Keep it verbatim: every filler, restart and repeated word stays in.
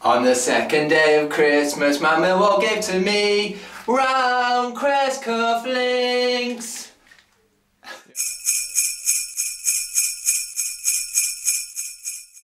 On the second day of Christmas, my Millwall gave to me round crest cuff links.